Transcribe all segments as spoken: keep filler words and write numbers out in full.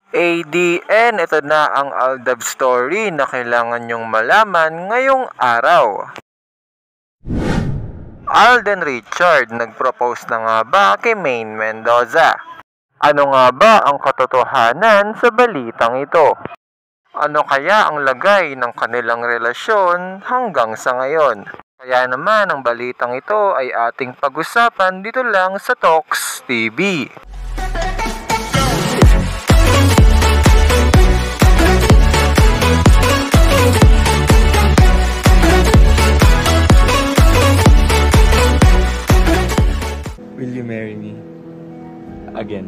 A D N, ito na ang Aldab story na kailangan nyong malaman ngayong araw. Alden Richard nag-propose na nga ba kay Maine Mendoza? Ano nga ba ang katotohanan sa balitang ito? Ano kaya ang lagay ng kanilang relasyon hanggang sa ngayon? Kaya naman ang balitang ito ay ating pag-usapan dito lang sa Talks T V. Will you marry me? Again?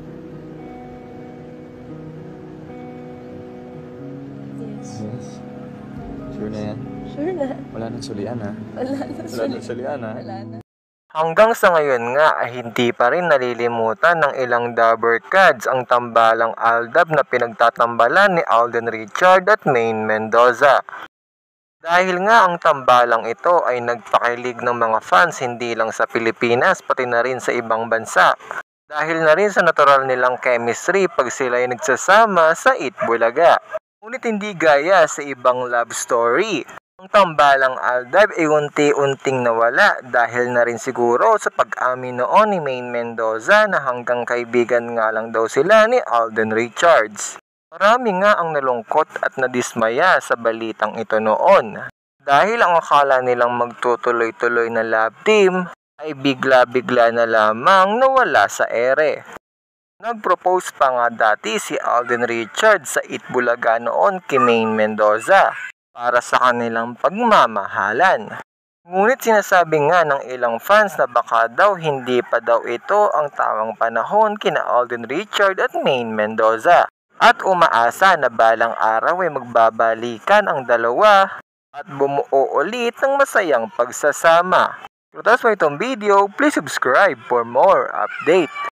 Yes. Yes? Sure na yan? Sure na. Wala nang sulian ha? Wala na. Wala nang sulian ha? Wala na. Hanggang sa ngayon nga ay hindi pa rin nalilimutan ng ilang Dabber Cats ang tambalang Aldab na pinagtatambalan ni Alden Richard at Maine Mendoza. Dahil nga ang tambalang ito ay nagpakilig ng mga fans hindi lang sa Pilipinas pati na rin sa ibang bansa. Dahil na rin sa natural nilang chemistry pag sila ay nagsasama sa Itbulaga. Ngunit hindi gaya sa ibang love story. Ang tambalang Aldab ay unti-unting nawala dahil na rin siguro sa pag-amin noon ni Maine Mendoza na hanggang kaibigan nga lang daw sila ni Alden Richards. Marami nga ang nalungkot at nadismaya sa balitang ito noon. Dahil ang akala nilang magtutuloy-tuloy na love team ay bigla-bigla na lamang nawala sa ere. Nag-propose pa nga dati si Alden Richards sa Itbulaga noon kay Maine Mendoza para sa kanilang pagmamahalan. Ngunit sinasabi nga ng ilang fans na baka daw hindi pa daw ito ang tamang panahon kina Alden Richard at Maine Mendoza. At umaasa na balang araw ay magbabalikan ang dalawa at bumuo ulit ng masayang pagsasama. Kung taas mo itong video, please subscribe for more update.